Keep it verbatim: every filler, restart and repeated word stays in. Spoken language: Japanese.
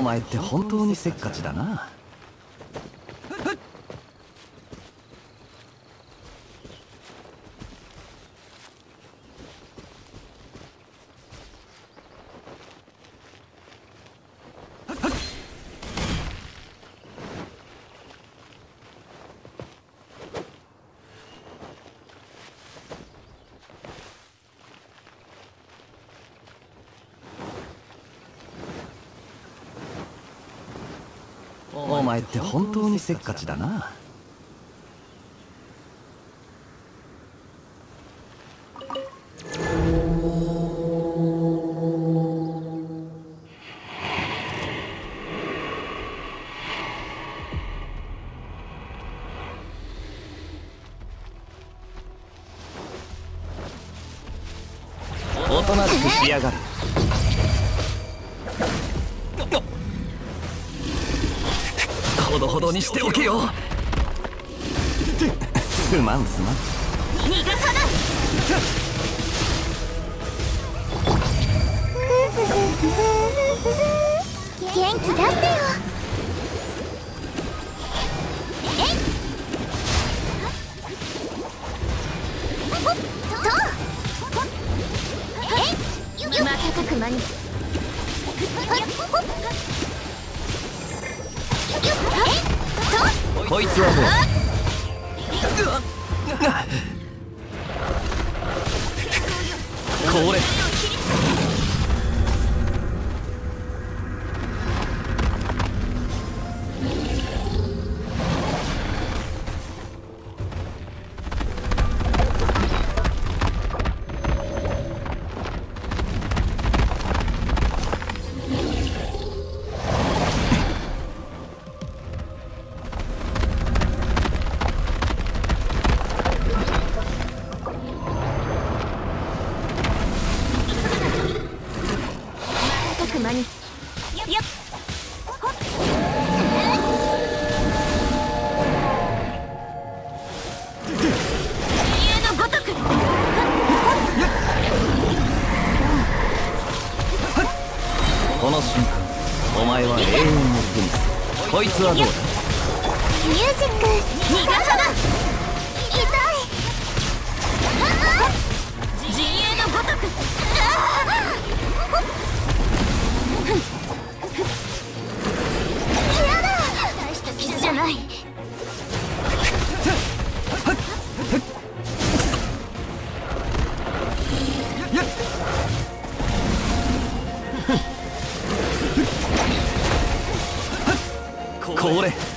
お前って本当にせっかちだな。お前って本当にせっかちだな。おとなしくしやがる。ほどほどにしておけよ。すまんすまん。 逃がさない。元気出してよ。えい。ほっと。えい。瞬く間に。 こいつはどう？これこの瞬間、お前は永遠のプリンス。こいつはどうだ？ ミュージック、逃がさない。痛い。陣営のごとく。嫌だ。大した傷じゃない。 これ